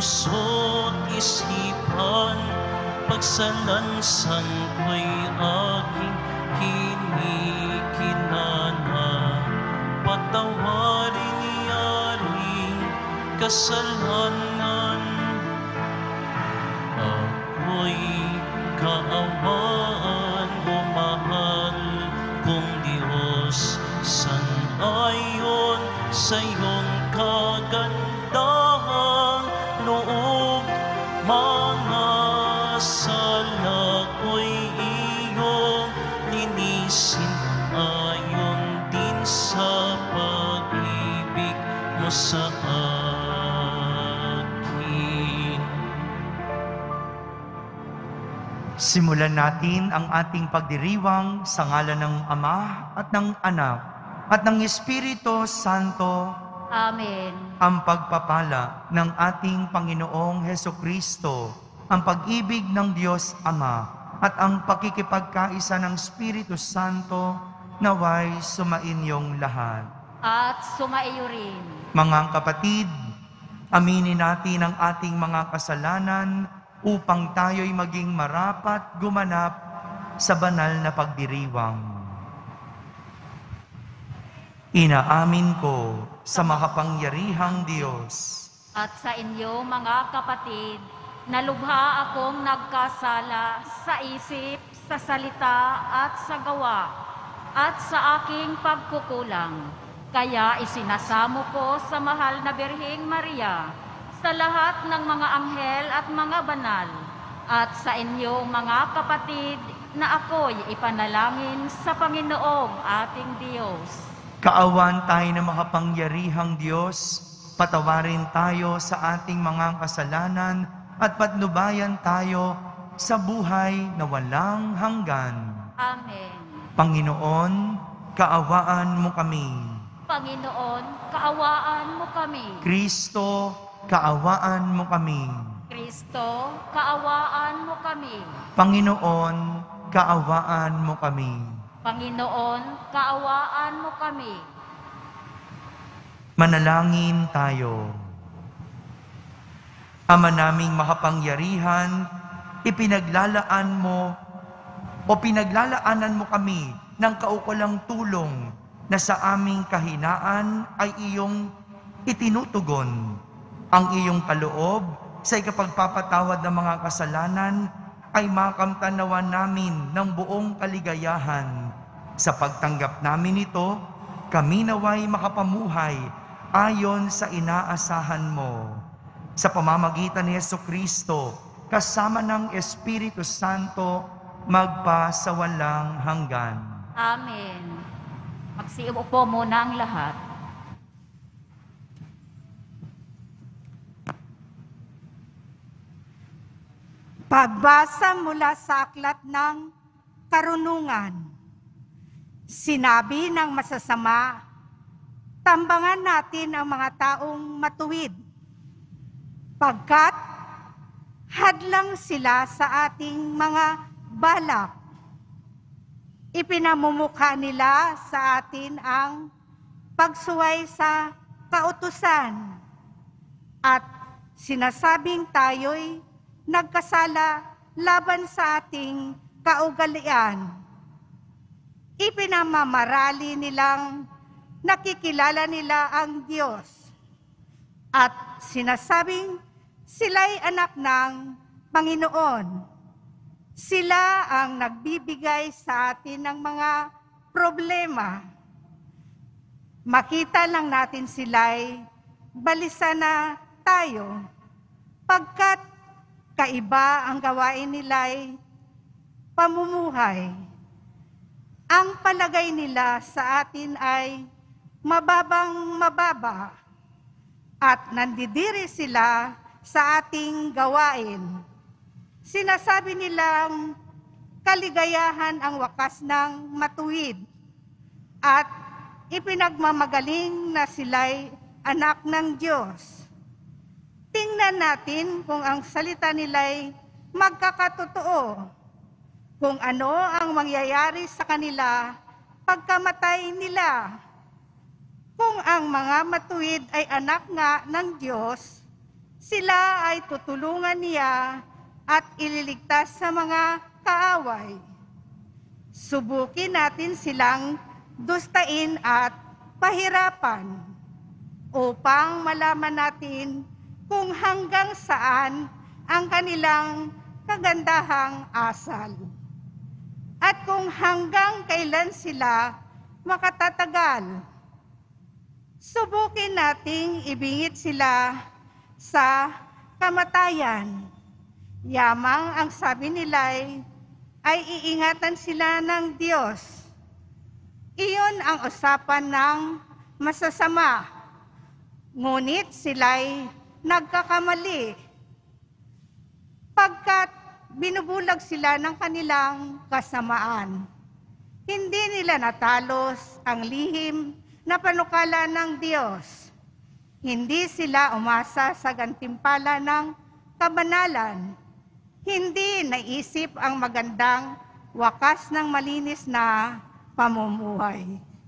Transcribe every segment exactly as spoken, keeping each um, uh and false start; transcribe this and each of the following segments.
puso't isipan, pagsalansan ko'y aking kinikinana. Patawarin niyaring kasalanan, ako'y kaawaan mo, mahal kong Diyos. Sang-ayon sa iyong kagandahang loob, mga sala ko'y iyong linisin, ayon din sa pag-ibig mo sa akin. Simulan natin ang ating pagdiriwang sa ngalan ng Ama at ng Anak at ng Espiritu Santo. Amen. Ang pagpapala ng ating Panginoong Hesukristo, ang pag-ibig ng Diyos Ama at ang pakikipagkaisa ng Espiritu Santo naway sumainyong lahat. At sumaiyo rin. Mga kapatid, aminin natin ang ating mga kasalanan upang tayo'y maging marapat gumanap sa banal na pagdiriwang. Inaamin ko sa makapangyarihang Diyos At sa inyo, mga kapatid, na lubha akong nagkasala sa isip, sa salita at sa gawa, at sa aking pagkukulang. Kaya isinasamo ko sa mahal na Birheng Maria, sa lahat ng mga anghel at mga banal, at sa inyo, mga kapatid, na ako'y ipanalangin sa Panginoong ating Diyos. Kaawan tayo ng makapangyarihang Diyos, patawarin tayo sa ating mga kasalanan at patnubayan tayo sa buhay na walang hanggan. Amen. Panginoon, kaawaan mo kami. Panginoon, kaawaan mo kami. Kristo, kaawaan mo kami. Kristo, kaawaan mo kami. Panginoon, kaawaan mo kami. Panginoon, kaawaan mo kami. Manalangin tayo. Ama naming makapangyarihan, ipinaglalaan mo o pinaglalaanan mo kami ng kaukulang tulong na sa aming kahinaan ay iyong itinutugon. Ang iyong kaloob sa ikapagpapatawad ng mga kasalanan ay makamtanawan namin ng buong kaligayahan. Sa pagtanggap namin ito, kami naway makapamuhay ayon sa inaasahan mo. Sa pamamagitan ni Jesucristo, kasama ng Espiritu Santo, magpa sa walang hanggan. Amen. Magsiupo muna ang lahat. Pagbasa mula sa aklat ng Karunungan. Sinabi ng masasama, tambangan natin ang mga taong matuwid, pagkat hadlang sila sa ating mga balak. Ipinamumukha nila sa atin ang pagsuway sa kautusan at sinasabing tayo'y nagkasala laban sa ating kaugalian. Ipinamamarali nilang nakikilala nila ang Diyos at sinasabing sila'y anak ng Panginoon. Sila ang nagbibigay sa atin ng mga problema. Makita lang natin sila'y balisa na tayo, pagkat kaiba ang gawain nila'y pamumuhay. Ang palagay nila sa atin ay mababang mababa at nandidiri sila sa ating gawain. Sinasabi nilang kaligayahan ang wakas ng matuwid at ipinagmamagaling na sila'y anak ng Diyos. Tingnan natin kung ang salita nila'y magkakatotoo, kung ano ang mangyayari sa kanila pagkamatay nila. Kung ang mga matuwid ay anak nga ng Diyos, Sila ay tutulungan niya at ililigtas sa mga kaaway. Subukin natin silang dustain at pahirapan upang malaman natin kung hanggang saan ang kanilang kagandahang asal at kung hanggang kailan sila makatatagal. Subukin nating ibingit sila sa kamatayan. Yamang ang sabi nila'y ay iingatan sila ng Diyos. Iyon ang usapan ng masasama. Ngunit sila'y nagkakamali pagkat binubulag sila ng kanilang kasamaan. Hindi nila natalos ang lihim na panukala ng Diyos. Hindi sila umasa sa gantimpala ng kabanalan. Hindi naisip ang magandang wakas ng malinis na pamumuhay.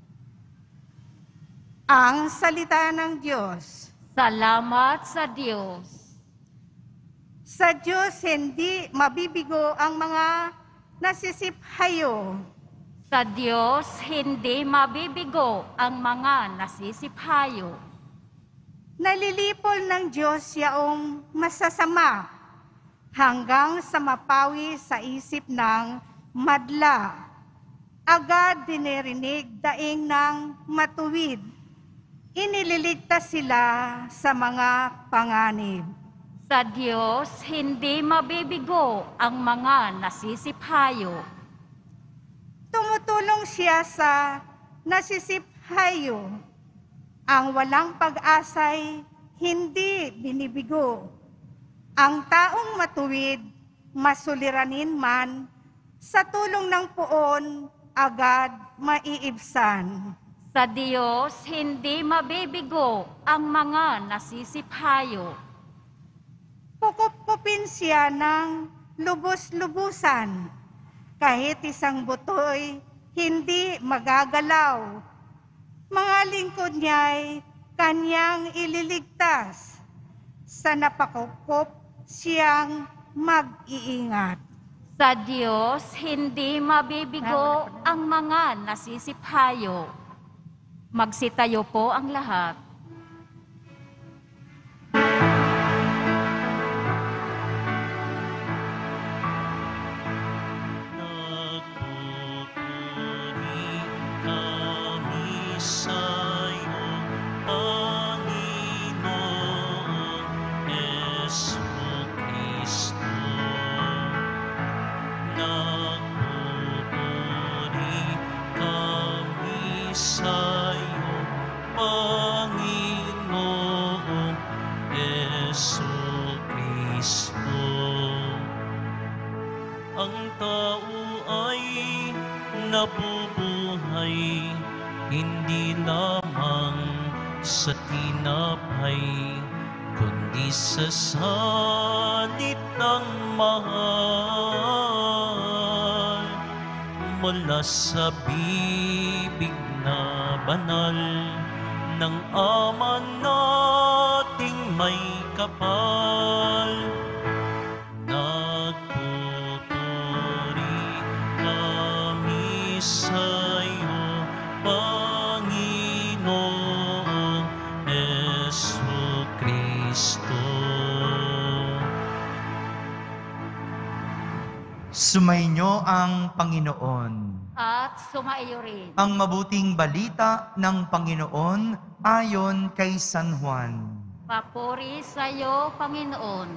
Ang salita ng Diyos. Salamat sa Diyos. Sa Diyos hindi mabibigo ang mga nasisiphayo. Sa Diyos hindi mabibigo ang mga nasisiphayo. Nalilipol ng Diyos yaong masasama hanggang sa mapawi sa isip ng madla. Agad dinirinig daing ng matuwid. Inililigtas sila sa mga panganib. Sa Diyos hindi mabibigo ang mga nasisiphayo. Tumutulong siya sa nasisiphayo. Ang walang pag-asa'y hindi binibigo. Ang taong matuwid, masuliranin man, sa tulong ng poon, agad maiibsan. Sa Diyos hindi mabibigo ang mga nasisiphayo. Kukup-kupin siya ng lubos-lubusan. Kahit isang butoy, hindi magagalaw. Mga lingkod niya'y kanyang ililigtas. Sa napakukup siyang mag-iingat. Sa Diyos hindi mabibigo ang mga nasisiphayo. Magsitayo po ang lahat. Nagpupuri kami sa'yo, Panginoong Jesucristo. Nagpupuri kami sa'yo, Panginoong Jesucristo. Ang tao ay nabubuhay, hindi lamang sa tinapay, kundi sa salitang mahal. Mula sa bibig na banal ng Ama nating may kapal. Nagpupuri kami sa'yo, Panginoong Jesucristo. Sumainyo ang Panginoon. At sumaiyo rin. Ang mabuting balita ng Panginoon ayon kay San Juan. Papuri sa iyo, Panginoon.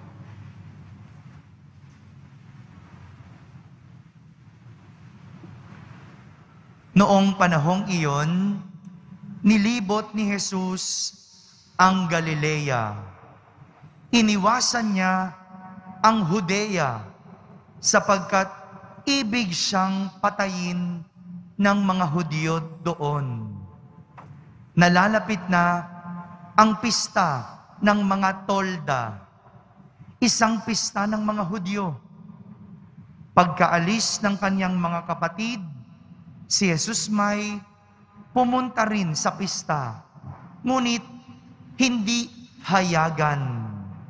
Noong panahong iyon, nilibot ni Jesus ang Galilea. Iniwasan niya ang Judea sapagkat ibig siyang patayin ng mga Hudyo doon. Nalalapit na ang pista ng mga tolda, isang pista ng mga Hudyo. Pagkaalis ng kanyang mga kapatid, si Jesus may pumunta rin sa pista, ngunit hindi hayagan.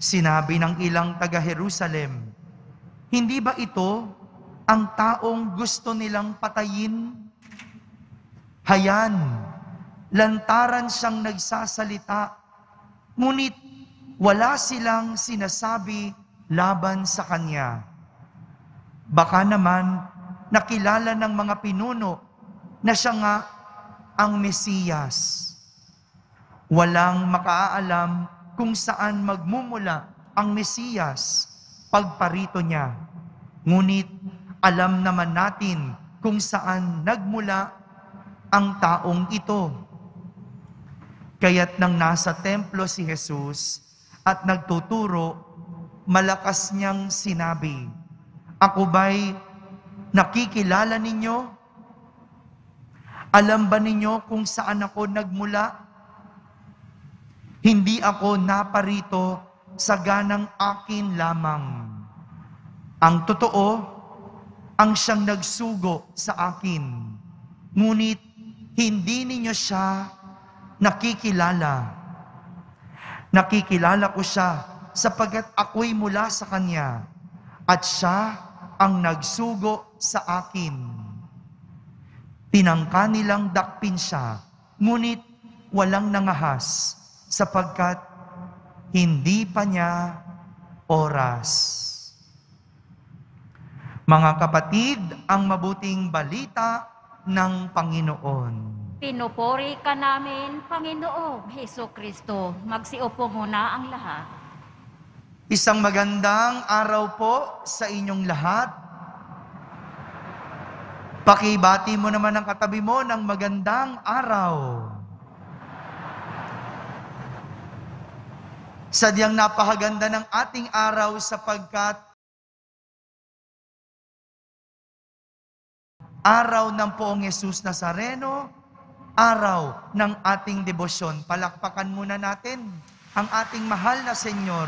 Sinabi ng ilang taga-Jerusalem, hindi ba ito ang taong gusto nilang patayin? Hayan, lantaran siyang nagsasalita, ngunit wala silang sinasabi laban sa kanya. Baka naman nakilala ng mga pinuno na siya nga ang Mesiyas. Walang makaalam kung saan magmumula ang Mesiyas pagparito niya. Ngunit alam naman natin kung saan nagmula ang taong ito. Kaya't nang nasa templo si Jesus at nagtuturo, malakas niyang sinabi, "Ako ba'y nakikilala ninyo? Alam ba ninyo kung saan ako nagmula? Hindi ako naparito sa ganang akin lamang. Ang totoo, ang siyang nagsugo sa akin. Ngunit hindi ninyo siya nakikilala. Nakikilala ko siya sapagkat ako'y mula sa Kanya at siya ang nagsugo sa akin." Tinangka nilang dakpin siya, ngunit walang nangahas sapagkat hindi pa niya oras. Mga kapatid, ang mabuting balita ng Panginoon. Pinupuri ka namin, Panginoong Hesukristo. Magsiupo muna ang lahat. Isang magandang araw po sa inyong lahat. Pakibati mo naman ang katabi mo ng magandang araw. Sadyang napakaganda ng ating araw sapagkat araw ng Poong Jesus Nazareno, araw ng ating debosyon. Palakpakan muna natin ang ating mahal na Senyor.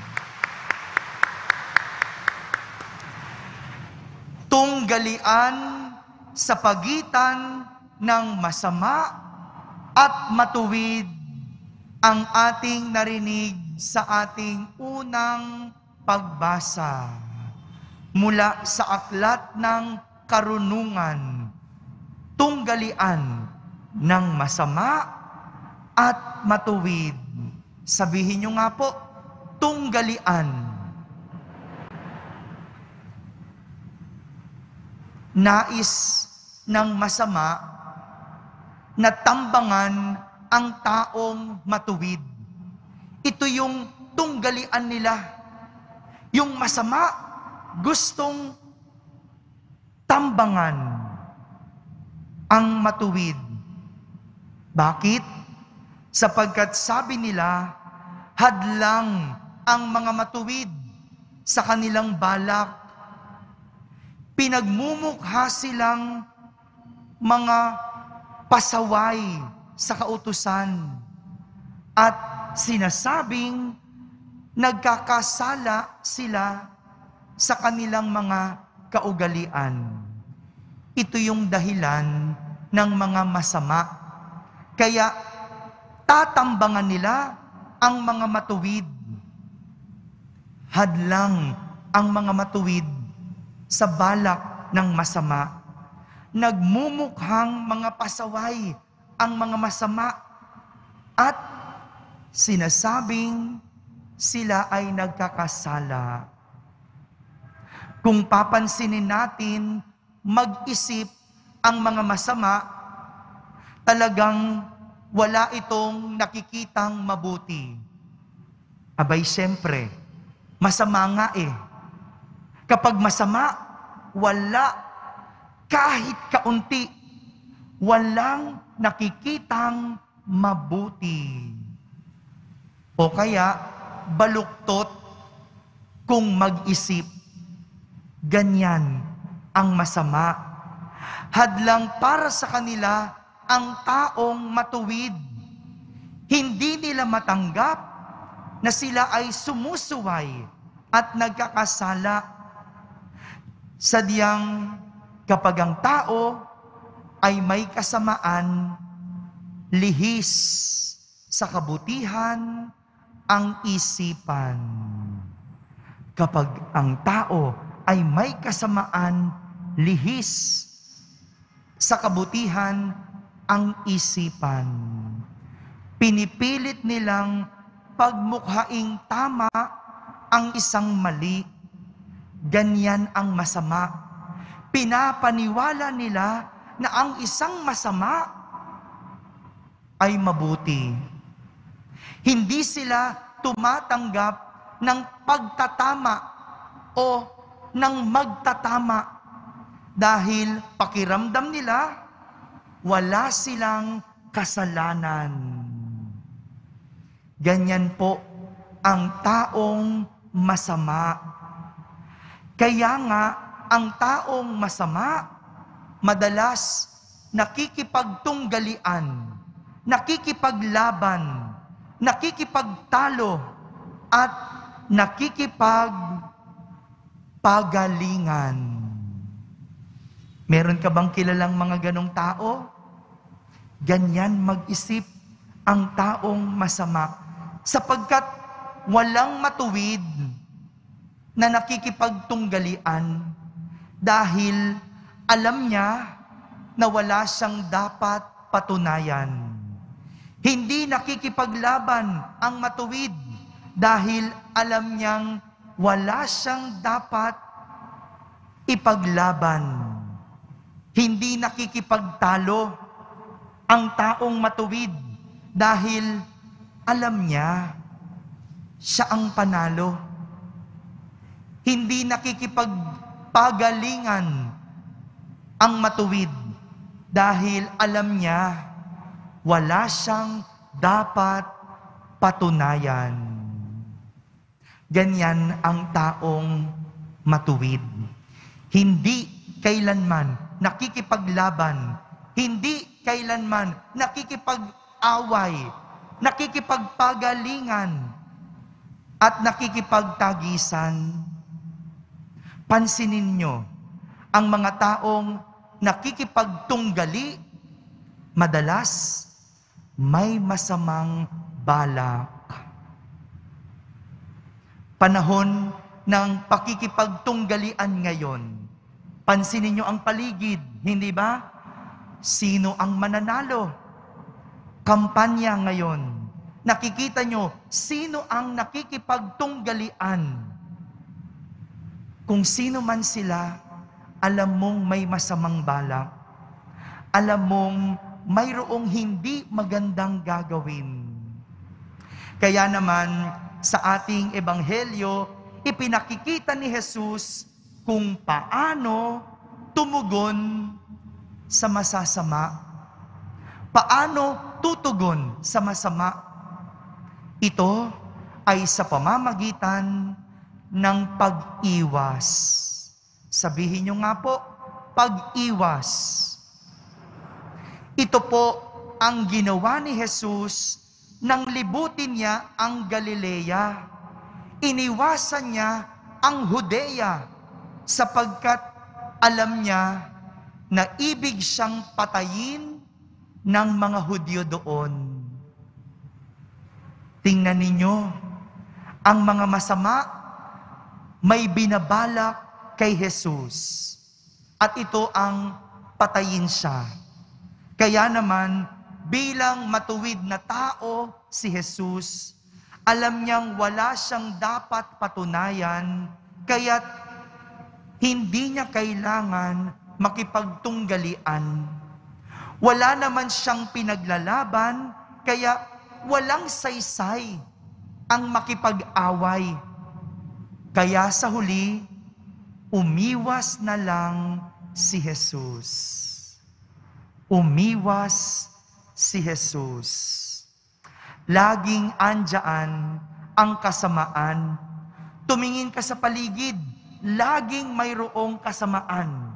Tunggalian sa pagitan ng masama at matuwid ang ating narinig sa ating unang pagbasa mula sa aklat ng karunungan, tunggalian ng masama at matuwid. Sabihin nyo nga po, tunggalian. Nais ng masama na tambangan ang taong matuwid. Ito yung tunggalian nila. Yung masama, gustong tambangan ang matuwid. Bakit? Sapagkat sabi nila, hadlang ang mga matuwid sa kanilang balak. Pinagmumukha silang mga pasaway sa kautusan at sinasabing nagkakasala sila sa kanilang mga kaugalian. Ito yung dahilan ng mga masama. Kaya tatambangan nila ang mga matuwid. Hadlang ang mga matuwid sa balak ng masama. Nagmumukhang mga pasaway ang mga masama at sinasabing sila ay nagkakasala. Kung papansinin natin, mag-isip ang mga masama, talagang wala itong nakikitang mabuti. Abay, siyempre, masama nga eh. Kapag masama, wala, kahit kaunti, walang nakikitang mabuti. O kaya, baluktot kung mag-isip. Ganyan ang masama. Hadlang para sa kanila ang taong matuwid. Hindi nila matanggap na sila ay sumusuway at nagkakasala. Sadyang kapag ang tao ay may kasamaan, lihis sa kabutihan ang isipan. Kapag ang tao ay may kasamaan, lihis sa kabutihan ang isipan. Pinipilit nilang pagmukhaing tama ang isang mali. Ganyan ang masama. Pinapaniwala nila na ang isang masama ay mabuti. Hindi sila tumatanggap ng pagtatama o ng magtatama dahil pakiramdam nila wala silang kasalanan. Ganyan po ang taong masama. Kaya nga, ang taong masama, madalas nakikipagtunggalian, nakikipaglaban, nakikipagtalo, at nakikipagpagalingan. Meron ka bang kilalang mga ganong tao? Ganyan mag-isip ang taong masama, sapagkat walang matuwid na nakikipagtunggalian dahil alam niya na wala siyang dapat patunayan. Hindi nakikipaglaban ang matuwid dahil alam niyang wala siyang dapat ipaglaban. Hindi nakikipagtalo ang taong matuwid dahil alam niya siya ang panalo. Hindi nakikipagpagalingan ang matuwid dahil alam niya wala siyang dapat patunayan. Ganyan ang taong matuwid. Hindi kailanman nakikipaglaban, hindi kailanman nakikipag-away, nakikipagpagalingan, at nakikipagtagisan. Pansinin nyo, ang mga taong nakikipagtunggali, madalas may masamang balak. Panahon ng pakikipagtunggalian ngayon, pansinin nyo ang paligid, hindi ba? Sino ang mananalo? Kampanya ngayon. Nakikita nyo, sino ang nakikipagtunggalian? Kung sino man sila, alam mong may masamang balak. Alam mong mayroong hindi magandang gagawin. Kaya naman, sa ating ebanghelyo, ipinakikita ni Jesus kung paano tumugon sa masasama. Paano tutugon sa masama? Ito ay sa pamamagitan ng pag-iwas. Sabihin nyo nga po, pag-iwas. Ito po ang ginawa ni Jesus nang libutin niya ang Galilea. Iniwasan niya ang Judea sapagkat alam niya na ibig siyang patayin ng mga Hudyo doon. Tingnan ninyo, ang mga masama may binabalak kay Jesus. At ito ang patayin siya. Kaya naman, bilang matuwid na tao si Jesus, alam niyang wala siyang dapat patunayan, kaya't hindi niya kailangan makipagtunggalian. Wala naman siyang pinaglalaban, kaya walang saysay ang makipag-away. Kaya sa huli, umiwas na lang si Jesus. Umiwas si Jesus. Laging andyan ang kasamaan. Tumingin ka sa paligid, laging mayroong kasamaan.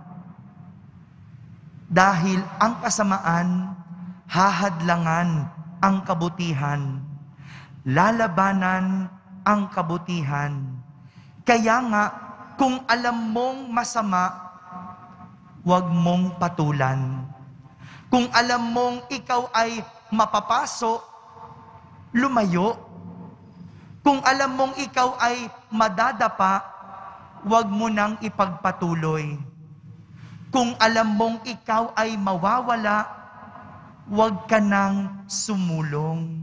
Dahil ang kasamaan, hahadlangan ang kabutihan. Lalabanan ang kabutihan. Kaya nga, kung alam mong masama, huwag mong patulan. Kung alam mong ikaw ay mapapaso, lumayo. Kung alam mong ikaw ay madadapa, huwag mo nang ipagpatuloy. Kung alam mong ikaw ay mawawala, huwag ka nang sumulong.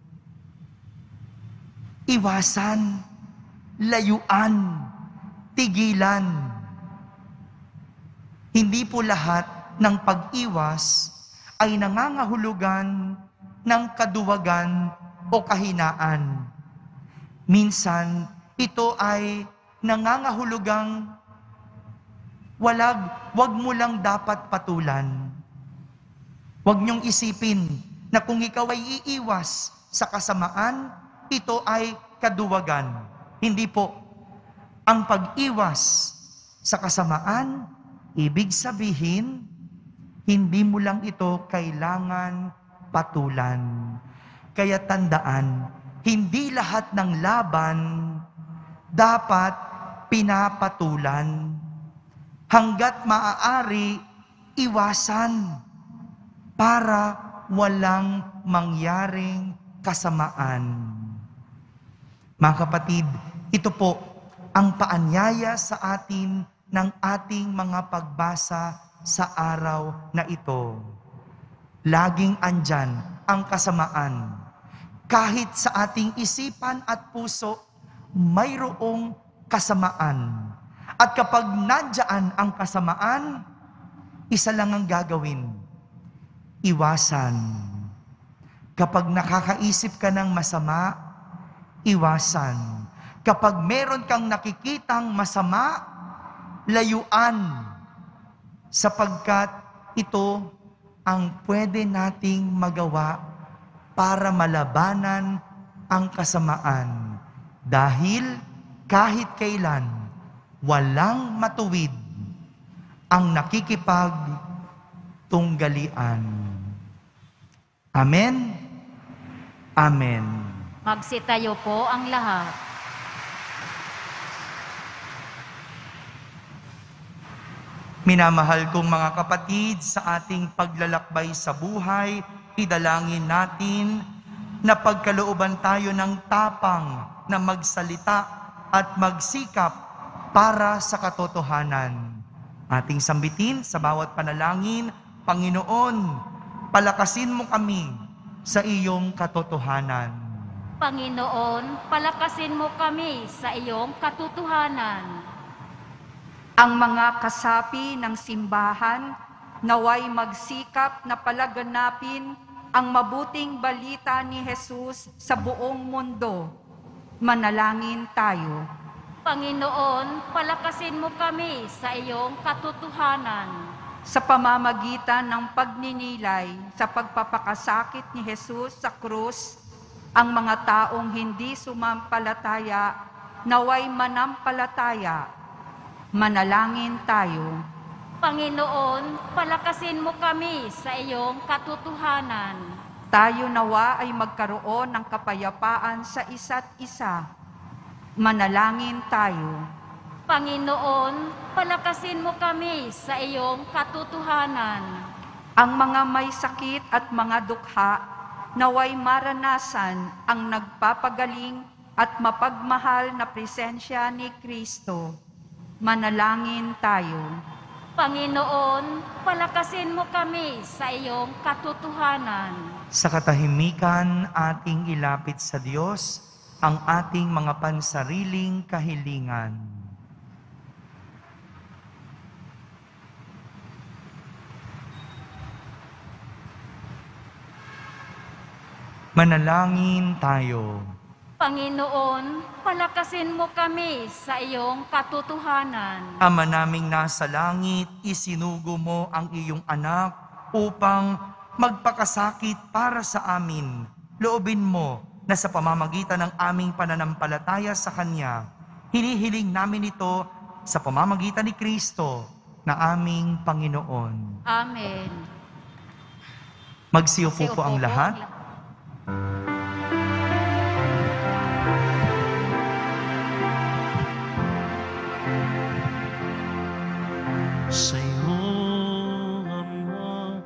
Iwasan, layuan, tigilan. Hindi po lahat ng pag-iwas ay nangangahulugan ng kaduwagan o kahinaan. Minsan, ito ay nangangahulugang walag, wag mo lang dapat patulan. Huwag niyong isipin na kung ikaw ay iiwas sa kasamaan, ito ay kaduwagan. Hindi po. Ang pag-iwas sa kasamaan, ibig sabihin, hindi mo lang ito kailangan patulan. Kaya tandaan, hindi lahat ng laban dapat pinapatulan. Hanggat maaari, iwasan para walang mangyaring kasamaan. Mga kapatid, ito po ang paanyaya sa atin ng ating mga pagbasa sa araw na ito. Laging andyan ang kasamaan. Kahit sa ating isipan at puso, mayroong kasamaan. At kapag nandyan ang kasamaan, isa lang ang gagawin. Iwasan. Kapag nakakaisip ka ng masama, iwasan. Kapag meron kang nakikitang masama, layuan. Sapagkat ito ang pwede nating magawa para malabanan ang kasamaan. Dahil kahit kailan, walang matuwid ang nakikipagtunggalian. Amen? Amen. Magsitayo po ang lahat. Minamahal kong mga kapatid, sa ating paglalakbay sa buhay, idalangin natin na pagkalooban tayo ng tapang na magsalita at magsikap para sa katotohanan. Ating sambitin sa bawat panalangin, Panginoon, palakasin mo kami sa iyong katotohanan. Panginoon, palakasin mo kami sa iyong katotohanan. Ang mga kasapi ng simbahan naway magsikap na palaganapin ang mabuting balita ni Jesus sa buong mundo. Manalangin tayo. Panginoon, palakasin mo kami sa iyong katotohanan. Sa pamamagitan ng pagninilay sa pagpapakasakit ni Jesus sa krus, ang mga taong hindi sumampalataya naway manampalataya. Manalangin tayo. Panginoon, palakasin mo kami sa iyong katotohanan. Tayo nawa ay magkaroon ng kapayapaan sa isa't isa. Manalangin tayo. Panginoon, palakasin mo kami sa iyong katotohanan. Ang mga may sakit at mga dukha, naway maranasan ang nagpapagaling at mapagmahal na presensya ni Kristo. Manalangin tayo. Panginoon, palakasin mo kami sa iyong katotohanan. Sa katahimikan, ating ilapit sa Diyos ang ating mga pansariling kahilingan. Manalangin tayo. Panginoon, palakasin mo kami sa iyong katotohanan. Ama naming nasa langit, isinugo mo ang iyong anak upang magpakasakit para sa amin. Loobin mo na sa pamamagitan ng aming pananampalataya sa Kanya, hinihiling namin ito sa pamamagitan ni Kristo na aming Panginoon. Amen. Magsiupo po Siupo ang po lahat. Sa'yo, Ama,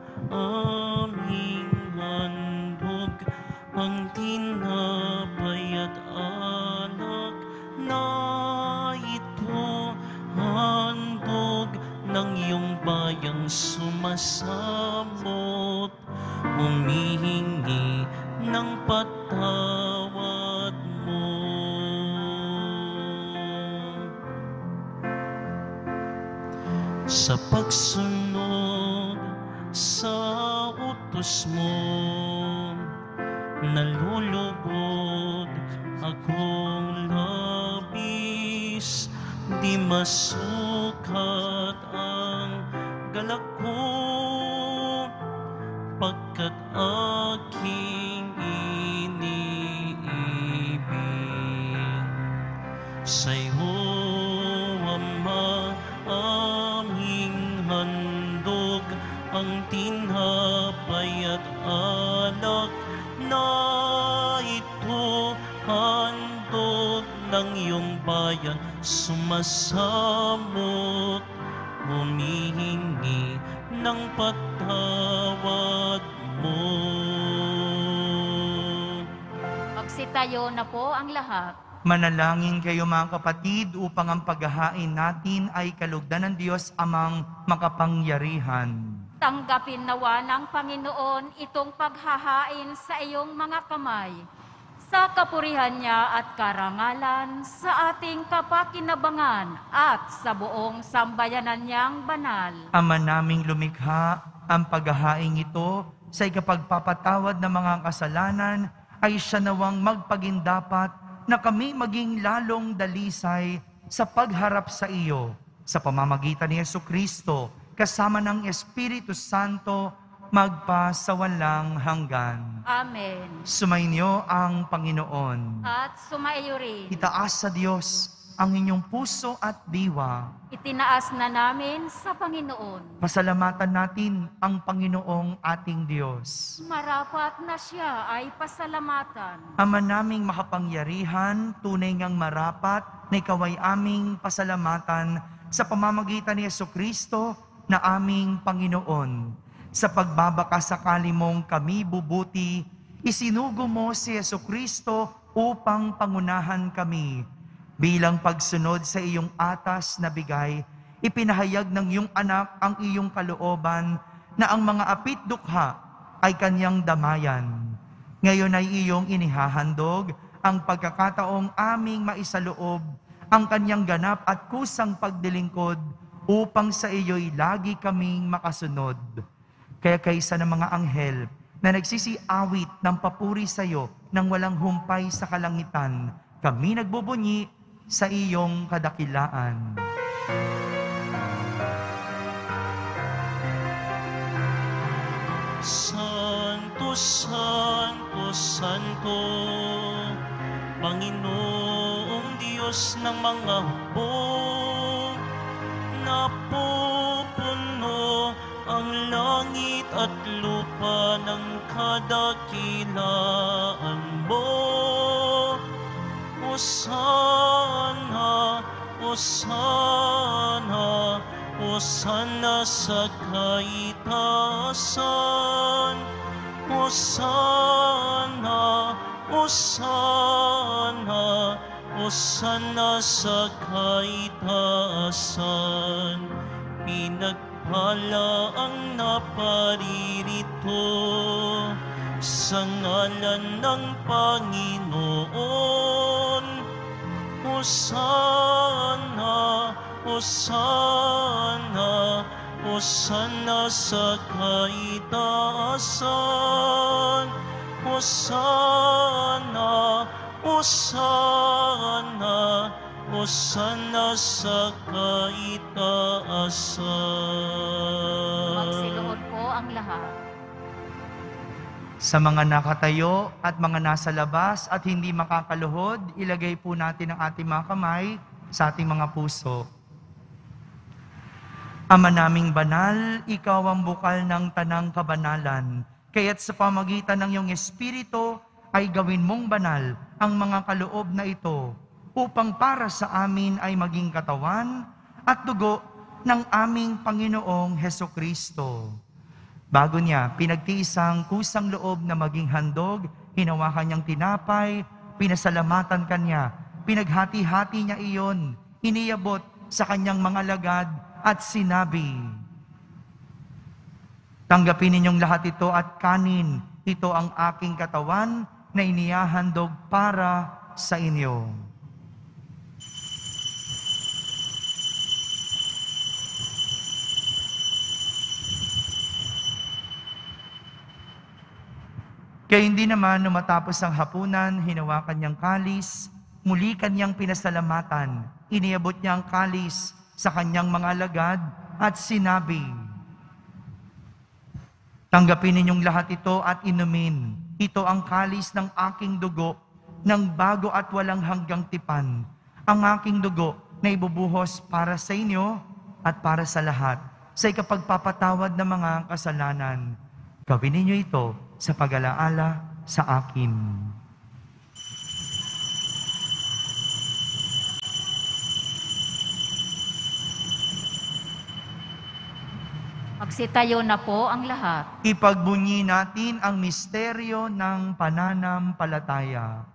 aming handog, ang tinapay at sumasamot, humihingi ng patawad mo. Sa pagsunod sa utos mo, nalulugod akong labis, di masukat ang galak ko, pagkat aking iniibig. Sa'yo, Ama, aming handog ang tinapay at alak na ito, handog ng iyong bayan, sumasamot, humihingi ng patawad mo. Magsitayo na po ang lahat. Manalangin kayo mga kapatid upang ang paghahain natin ay kalugdan ng Diyos Amang makapangyarihan. Tanggapin nawa ng Panginoon itong paghahain sa iyong mga kamay, sa kapurihan niya at karangalan, sa ating kapakinabangan at sa buong sambayanan niyang banal. Ama naming lumikha, ang paghahain ito sa ikapagpapatawad ng mga kasalanan ay siya nawang magpagindapat na kami maging lalong dalisay sa pagharap sa iyo sa pamamagitan ni Jesucristo kasama ng Espiritu Santo magpasawalang hanggan. Amen. Sumainyo ang Panginoon. At sumaiyo rin. Itaas sa Diyos ang inyong puso at diwa. Itinaas na namin sa Panginoon. Pasalamatan natin ang Panginoong ating Diyos. Marapat na siya ay pasalamatan. Ama naming makapangyarihan, tunay ngang marapat na ikaw ay aming pasalamatan sa pamamagitan ni Jesucristo na aming Panginoon. Sa pagbabakasakali mong kami bubuti, isinugo mo si Jesucristo upang pangunahan kami. Bilang pagsunod sa iyong atas na bigay, ipinahayag ng iyong anak ang iyong kalooban na ang mga apit dukha ay kanyang damayan. Ngayon ay iyong inihahandog ang pagkakataong aming maisaloob ang kanyang ganap at kusang pagdilingkod upang sa iyo'y lagi kaming makasunod. Kaya kaysa ng mga anghel na nagsisiawit ng papuri sa iyo nang walang humpay sa kalangitan, kami nagbubunyi sa iyong kadakilaan. Santo, Santo, Santo, Panginoong Diyos ng mga hukbo, napupuno ang langit at lupa ng kadakilaan mo. Hosana, Hosana, Hosana sa kaitaasan. Hosana, Hosana, Hosana sa kaitaasan. Pinagpala ang naparirito sa ngalan ng Panginoon. Hosana, Hosana, Hosana sa kaitaasan. Hosana, Hosana, Hosana sa kaitaasan. Magsiluhod po ang lahat. Sa mga nakatayo at mga nasa labas at hindi makakaluhod, ilagay po natin ang ating mga kamay sa ating mga puso. Ama naming banal, ikaw ang bukal ng tanang kabanalan. Kaya't sa pamagitan ng iyong Espiritu ay gawin mong banal ang mga kaloob na ito upang para sa amin ay maging katawan at dugo ng aming Panginoong Hesukristo. Bago niya, pinagtiisang kusang loob na maging handog, hinawakan niyang tinapay, pinasalamatan kanya, pinaghati-hati niya iyon, iniyabot sa kanyang mga lagad at sinabi, Tanggapin ninyong lahat ito at kanin. Ito ang aking katawan na inihahandog para sa inyo. Kaya hindi naman nung matapos ang hapunan, hinawakan niyang kalis, muli kanyang pinasalamatan. Iniabot niya ang kalis sa kanyang mga alagad at sinabi, tanggapin ninyong lahat ito at inumin. Ito ang kalis ng aking dugo, ng bago at walang hanggang tipan. Ang aking dugo na ibubuhos para sa inyo at para sa lahat, sa ikapagpapatawad ng mga kasalanan. Gawin ninyo ito sa pag-alaala sa akin. Magsitayo na po ang lahat. Ipagbunyi natin ang misteryo ng pananampalataya.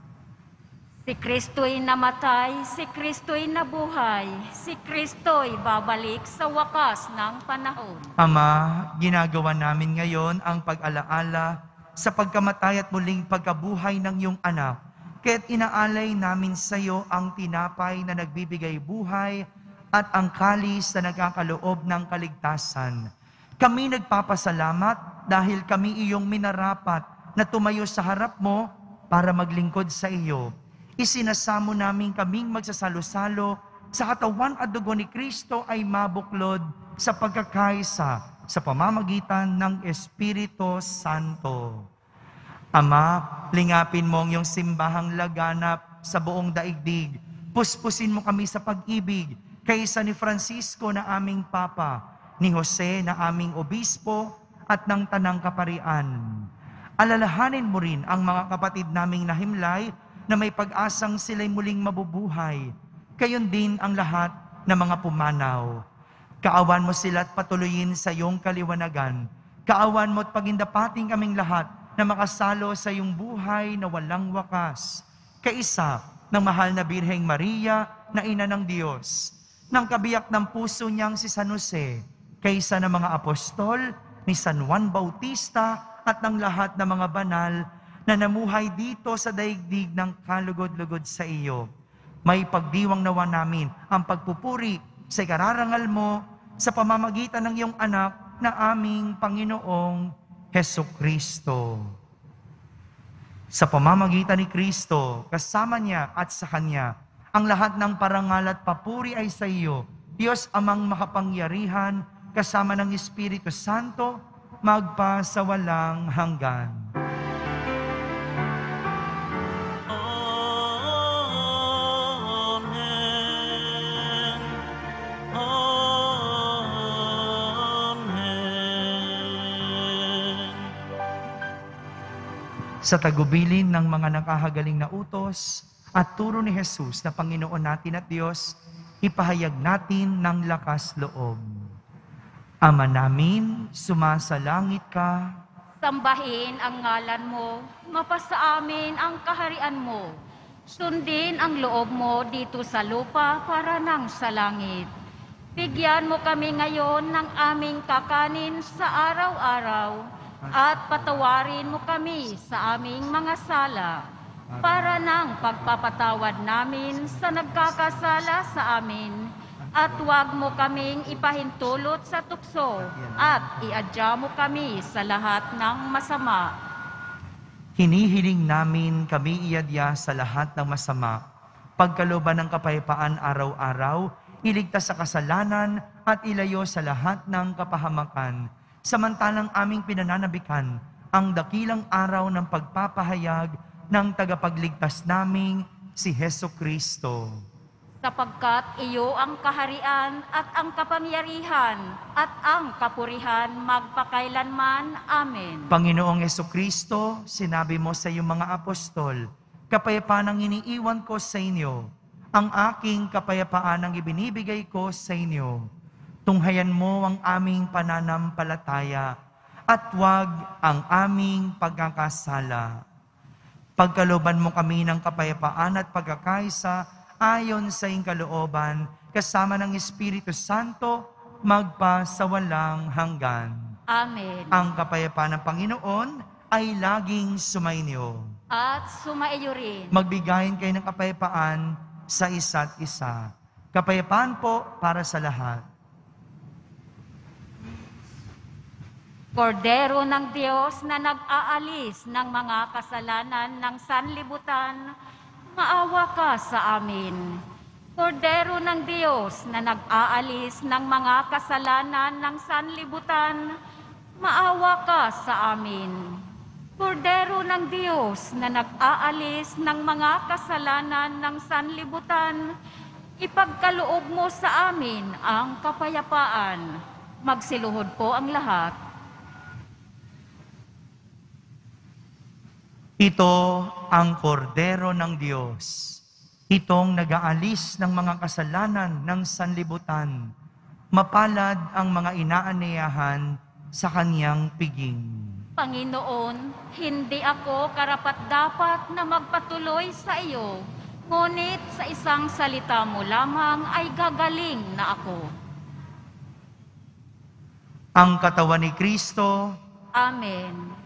Si Kristo'y namatay, si Kristo'y nabuhay, si Kristo'y babalik sa wakas ng panahon. Ama, ginagawa namin ngayon ang pag-alaala sa pagkamatay at muling pagkabuhay ng iyong anak. Kaya't inaalay namin sa iyo ang tinapay na nagbibigay buhay at ang kalis na nagkakaloob ng kaligtasan. Kami nagpapasalamat dahil kami iyong minarapat na tumayo sa harap mo para maglingkod sa iyo. Isinasamo namin kaming magsasalo-salo sa katawan at dugo ni Kristo ay mabuklod sa pagkakaisa sa pamamagitan ng Espiritu Santo. Ama, lingapin mo ang iyong simbahang laganap sa buong daigdig. Puspusin mo kami sa pag-ibig kaysa ni Francisco na aming Papa, ni Jose na aming Obispo at ng Tanang Kaparian. Alalahanin mo rin ang mga kapatid naming nahimlay na may pag-asang sila'y muling mabubuhay. Gayon din ang lahat ng mga pumanaw. Kaawan mo sila at patuloyin sa iyong kaliwanagan. Kaawan mo at pagindapating kaming lahat na makasalo sa iyong buhay na walang wakas. Kaisa ng mahal na Birheng Maria na ina ng Diyos, ng kabiyak ng puso niyang si San Jose, kaysa ng mga apostol, ni San Juan Bautista at ng lahat ng mga banal na namuhay dito sa daigdig ng kalugod-lugod sa iyo. May pagdiwang nawa namin ang pagpupuri sa ikararangal mo sa pamamagitan ng iyong anak na aming Panginoong Hesukristo. Sa pamamagitan ni Kristo, kasama niya at sa Kanya, ang lahat ng parangal at papuri ay sa iyo, Diyos Amang makapangyarihan, kasama ng Espiritu Santo, magpa sa walang hanggan. Sa tagubilin ng mga nakahagaling na utos at turo ni Jesus na Panginoon natin at Diyos, ipahayag natin ng lakas loob. Ama namin, sumasalangit ka. Sambahin ang ngalan mo, mapasa amin ang kaharian mo. Sundin ang loob mo dito sa lupa para nang sa langit. Bigyan mo kami ngayon ng aming kakanin sa araw-araw, at patawarin mo kami sa aming mga sala, para ng pagpapatawad namin sa nagkakasala sa amin, at huwag mo kaming ipahintulot sa tukso, at iadya mo kami sa lahat ng masama. Hinihiling namin kami iadya sa lahat ng masama, pagkalooban ng kapayapaan araw-araw, iligtas sa kasalanan at ilayo sa lahat ng kapahamakan, samantalang aming pinananabikan ang dakilang araw ng pagpapahayag ng tagapagligtas naming si Hesukristo. Sapagkat iyo ang kaharian at ang kapangyarihan at ang kapurihan magpakailanman. Amen. Panginoong Hesukristo, sinabi mo sa iyong mga apostol, kapayapaan ang iniiwan ko sa inyo, ang aking kapayapaan ang ibinibigay ko sa inyo. Tunghayan mo ang aming pananampalataya at huwag ang aming pagkakasala. Pagkalooban mo kami ng kapayapaan at pagkakaisa ayon sa iyong kalooban, kasama ng Espiritu Santo, magpa sa walang hanggan. Amen. Ang kapayapaan ng Panginoon ay laging sumainyo. At sumaiyo rin. Magbigayin kayo ng kapayapaan sa isa't isa. Kapayapaan po para sa lahat. Kordero ng Diyos na nag-aalis ng mga kasalanan ng sanlibutan, maawa ka sa amin. Kordero ng Diyos na nag-aalis ng mga kasalanan ng sanlibutan, maawa ka sa amin. Kordero ng Diyos na nag-aalis ng mga kasalanan ng sanlibutan, ipagkaloob mo sa amin ang kapayapaan. Magsiluhod po ang lahat. Ito ang kordero ng Diyos. Itong nag-aalis ng mga kasalanan ng sanlibutan. Mapalad ang mga inaaniyahan sa kanyang piging. Panginoon, hindi ako karapat-dapat na magpatuloy sa iyo, ngunit sa isang salita mo lamang ay gagaling na ako. Ang katawan ni Kristo. Amen.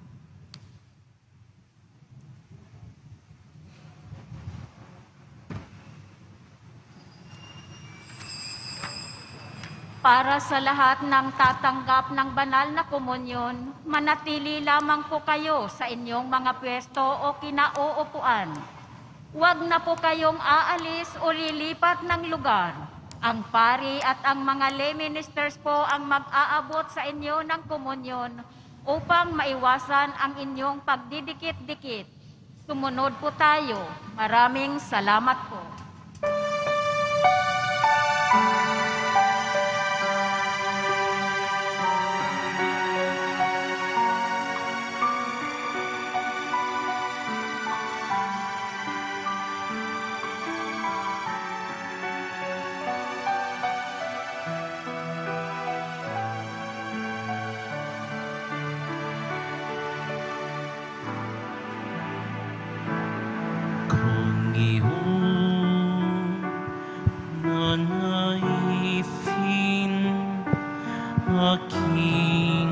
Para sa lahat ng tatanggap ng banal na komunyon, manatili lamang po kayo sa inyong mga pwesto o kinauupuan. Huwag na po kayong aalis o lilipat ng lugar. Ang pari at ang mga lay ministers po ang mag-aabot sa inyo ng komunyon upang maiwasan ang inyong pagdidikit-dikit. Sumunod po tayo. Maraming salamat po. aking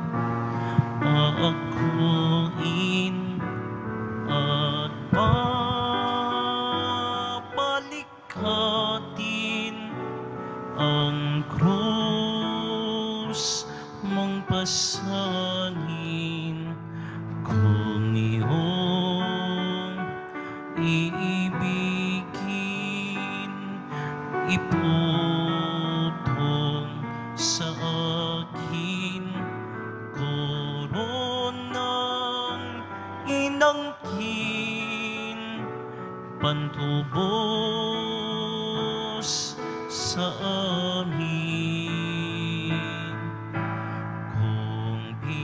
aakuin at papalikhatin ang krus mong pasanin kung iyong iibigin iputong sa akin koronang inangkin pantubos sa amin kung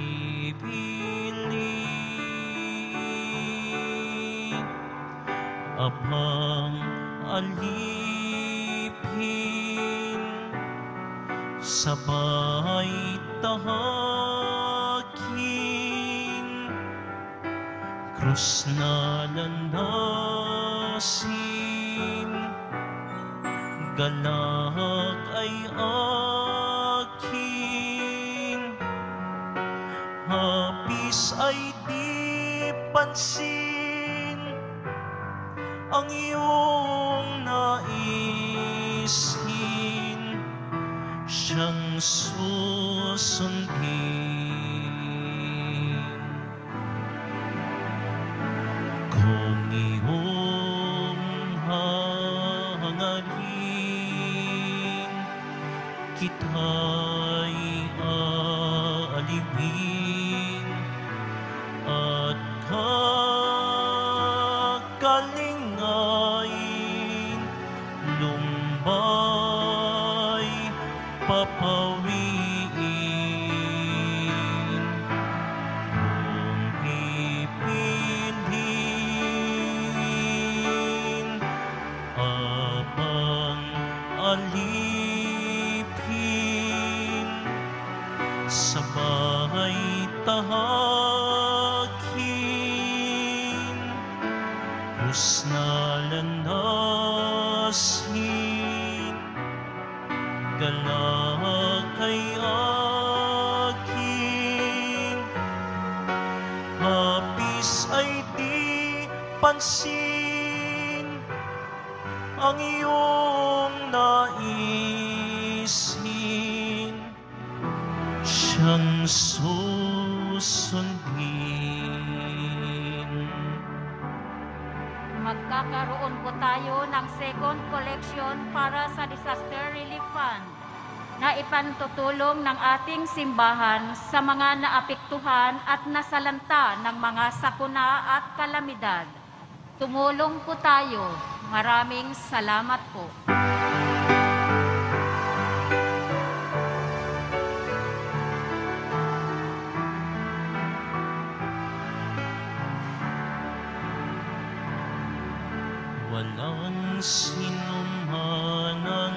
pipili abang alipin sabay tahakin krus na landasin galak ay akin hapis ay di pansin ang iyong naisin siyang susundin kung iyong hangarin kita'y aalipin at kakalingain lumbay papawiin kung pipiliin abang alipin sabay tahakin krus na landasin galak ay akin pansin ang iyong naisin, siyang susundin. Magkakaroon po tayo ng second collection para sa Disaster Relief Fund na ipantutulong ng ating simbahan sa mga naapektuhan at nasalanta ng mga sakuna at kalamidad. Tumulong po tayo. Maraming salamat po. Walang sinuman ang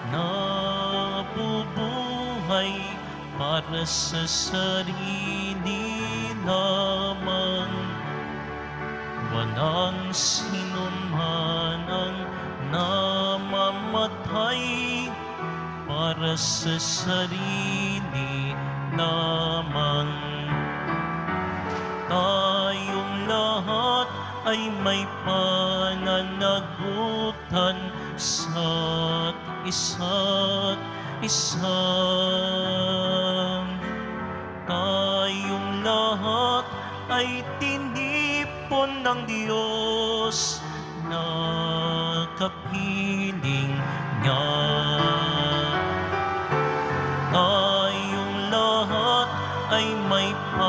nabubuhay para sa sarili lamang. Walang sinuman ang namamatay para sa sarili lamang. Tayong lahat ay may pananagutan sa isa't isa. Tayong lahat ay tinipon ng Diyos na kapiling niya. Tayong lahat ay may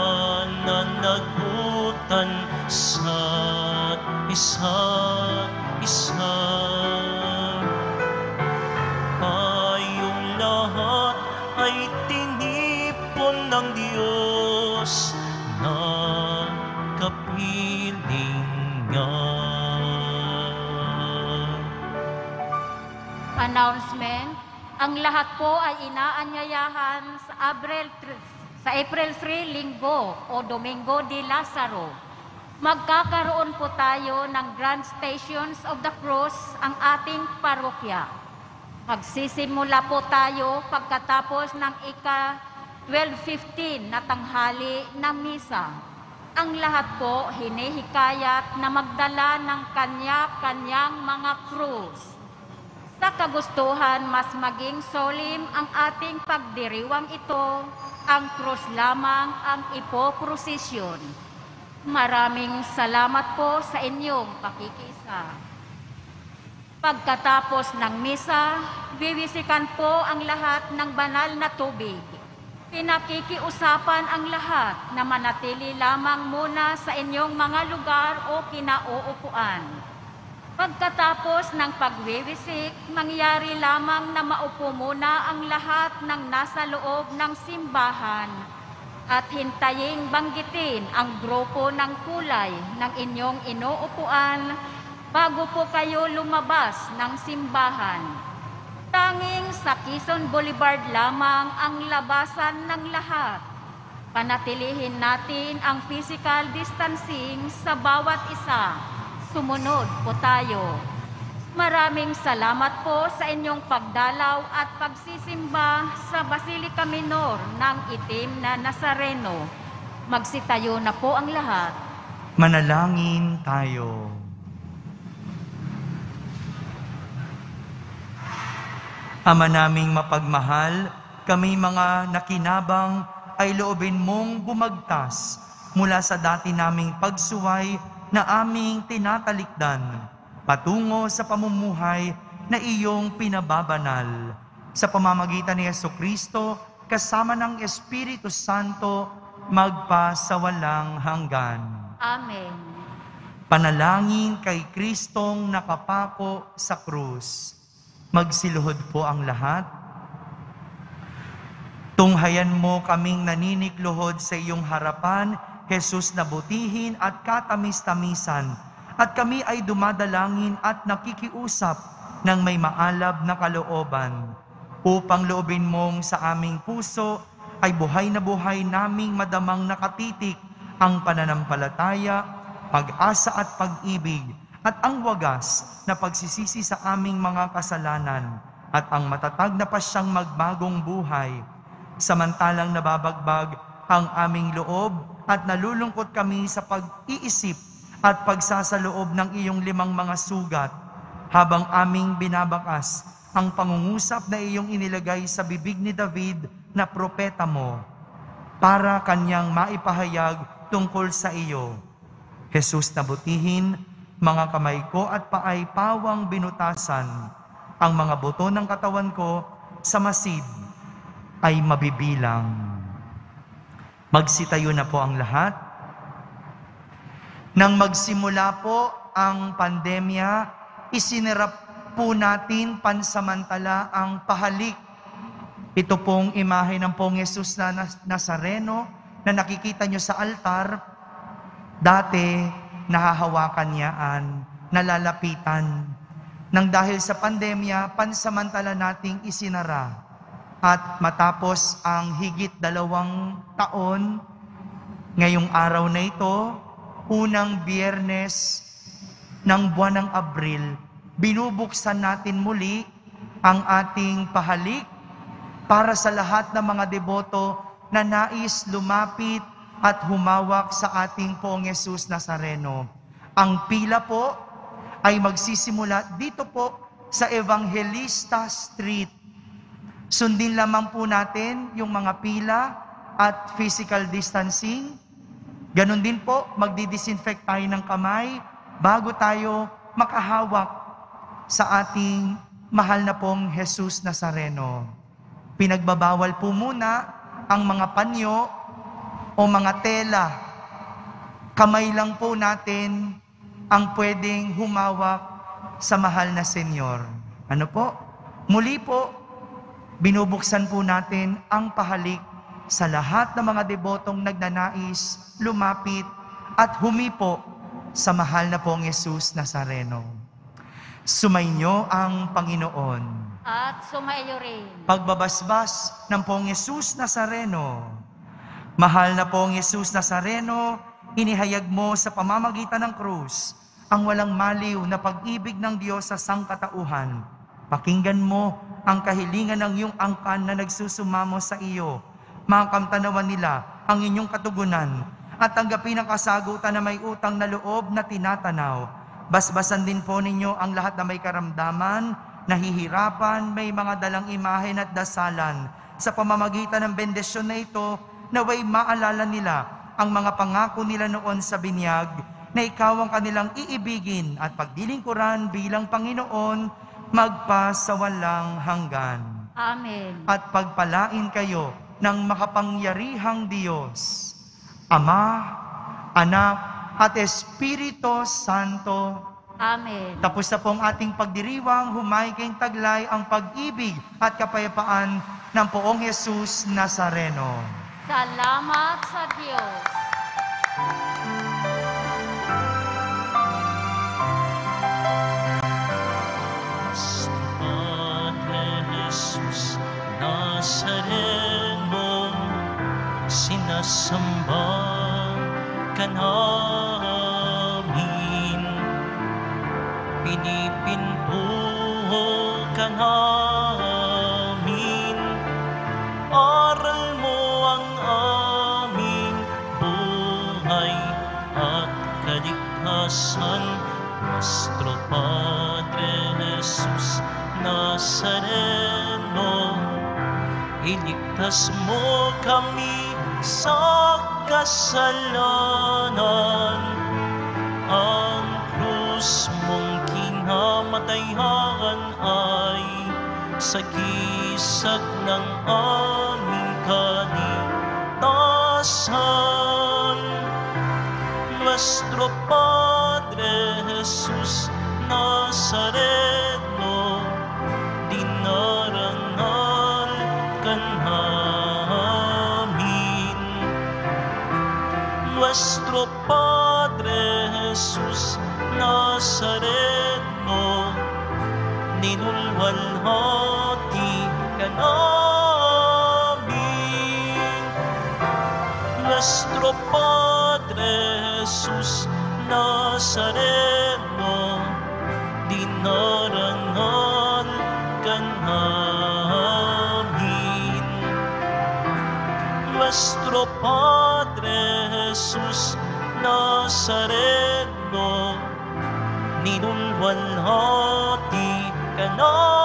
pananagutan sa isa't isa. Tayong lahat ay tinipon ng Diyos na kapiling niya. Announcement, ang lahat po ay inaanyayahan sa April sa April three, Linggo o Domingo de Lazaro. Magkakaroon po tayo ng Grand Stations of the Cross ang ating parokya. Magsisimula po tayo pagkatapos ng ika twelve fifteen na tanghali na misa. Ang lahat po hinihikayat na magdala ng kanya-kanyang mga krus. Sa kagustuhan mas maging solim ang ating pagdiriwang ito, ang krus lamang ang ipoprosesyon. Maraming salamat po sa inyong pakikisa. Pagkatapos ng misa, bibisikan po ang lahat ng banal na tubig. Pinakikiusapan ang lahat na manatili lamang muna sa inyong mga lugar o kinauupuan. Pagkatapos ng pagwiwisik, mangyari lamang na maupo muna ang lahat ng nasa loob ng simbahan at hintaying banggitin ang grupo ng kulay ng inyong inuupuan bago po kayo lumabas ng simbahan. Tanging sa Quezon Boulevard lamang ang labasan ng lahat. Panatilihin natin ang physical distancing sa bawat isa. Sumunod po tayo. Maraming salamat po sa inyong pagdalaw at pagsisimba sa Basilica Minor ng Itim na Nazareno. Magsitayo na po ang lahat. Manalangin tayo. Ama naming mapagmahal, kami mga nakinabang ay loobin mong bumagtas mula sa dati naming pagsuway na aming tinatalikdan patungo sa pamumuhay na iyong pinababanal. Sa pamamagitan ni Jesucristo, kasama ng Espiritu Santo, magpa sa walang hanggan. Amen. Panalangin kay Kristong nakapako sa krus. Magsiluhod po ang lahat. Tunghayan mo kaming naninikluhod sa iyong harapan, Jesus na butihin at katamis-tamisan, at kami ay dumadalangin at nakikiusap ng may maalab na kalooban, upang loobin mong sa aming puso ay buhay na buhay naming madamang nakatitik ang pananampalataya, pag-asa at pag-ibig, at ang wagas na pagsisisi sa aming mga kasalanan, at ang matatag na pasyang magbagong buhay, samantalang nababagbag ang aming loob at nalulungkot kami sa pag-iisip at pagsasaloob ng iyong limang mga sugat habang aming binabakas ang pangungusap na iyong inilagay sa bibig ni David na propeta mo para kanyang maipahayag tungkol sa iyo. Jesus, nabutihin, mga kamay ko at paay pawang binutasan, ang mga buto ng katawan ko sa masid ay mabibilang. Magsitayo na po ang lahat. Nang magsimula po ang pandemya, isinirap po natin pansamantala ang pahalik. Ito pong imahe ng Pong Jesus na Nazareno na nakikita nyo sa altar, dati nahahawakan niyaan, nalalapitan. Nang dahil sa pandemya, pansamantala nating isinara. At matapos ang higit dalawang taon, ngayong araw na ito, unang Biyernes ng buwan ng Abril, binubuksan natin muli ang ating pahalik para sa lahat ng mga deboto na nais lumapit at humawak sa ating Poong Jesus Nazareno. Ang pila po ay magsisimula dito po sa Evangelista Street. Sundin lamang po natin yung mga pila at physical distancing. Ganon din po, magdi-disinfect tayo ng kamay bago tayo makahawak sa ating mahal na Pong Jesus Nazareno. Pinagbabawal po muna ang mga panyo o mga tela. Kamay lang po natin ang pwedeng humawak sa mahal na Senyor. Ano po? Muli po, binubuksan po natin ang pahalik sa lahat ng mga debotong nagnanais, lumapit at humipo sa mahal na Pong Jesus Nazareno. Sumainyo ang Panginoon. At sumaiyo rin. Pagbabasbas ng Pong Jesus Nazareno. Mahal na Pong Jesus Nazareno, inihayag mo sa pamamagitan ng krus ang walang maliw na pag-ibig ng Diyos sa sangkatauhan. Pakinggan mo ang kahilingan ng iyong angkan na nagsusumamo sa iyo. Makamtanawan nila ang inyong katugunan at tanggapin ang kasagutan na may utang na loob na tinatanaw. Basbasan din po ninyo ang lahat na may karamdaman, nahihirapan, may mga dalang imahen at dasalan. Sa pamamagitan ng bendisyon na ito, naway maalala nila ang mga pangako nila noon sa binyag na ikaw ang kanilang iibigin at pagdilingkuran bilang Panginoon magpasawalang hanggan. Amen. At pagpalain kayo ng makapangyarihang Diyos, Ama, Anak, at Espiritu Santo. Amen. Tapos na po ang ating pagdiriwang, humay kayong taglay ang pag-ibig at kapayapaan ng Poong Jesus Nazareno. Salamat sa Diyos. Padre Jesus Nazareno, sinasamba ka namin, pinipinto ka namin, aral mo ang aming buhay at kaligtasan. Nuestro Padre Jesus Nazareno, iligtas mo kami sa kasalanan. Ang krus mong kinamatayan ay sagisag ng aming kaligtasan. Nuestro Padre Jesus Nazareno, dinarangal ka namin. Nuestro Padre Jesus Nazareno, ninulwalhati ka namin. Nuestro Padre Jesus Nazareno, dinarangal ka namin. Nuestro Padre Jesus Nazareno, mundo, ninulwalhati ka na